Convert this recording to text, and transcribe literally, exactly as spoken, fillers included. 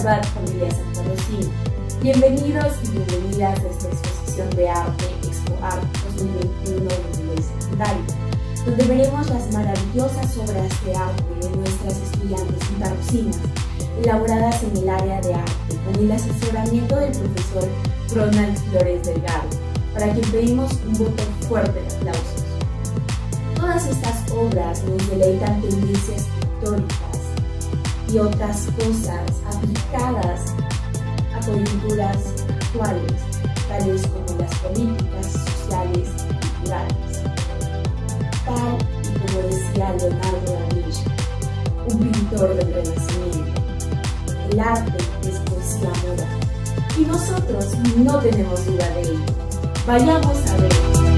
𝗘𝘅𝗽𝗪, familia Santa Rocina. Bienvenidos y bienvenidas a esta exposición de arte 𝗘𝗍𝗪 dos mil veintiuno de nivel secundario, donde veremos las maravillosas obras de arte de nuestras estudiantes santarrocinas, elaboradas en el área de arte, con el asesoramiento del profesor Ronald Flores Delgado, para quien pedimos un voto fuerte de aplausos. Todas estas obras nos deleitan tendencias pictóricas y otras cosas aplicadas a coyunturas actuales, tales como las políticas, sociales y culturales. Tal y como decía Leonardo da Vinci, un pintor del Renacimiento, el arte es poesía moral, y nosotros no tenemos duda de ello. Vayamos a ver.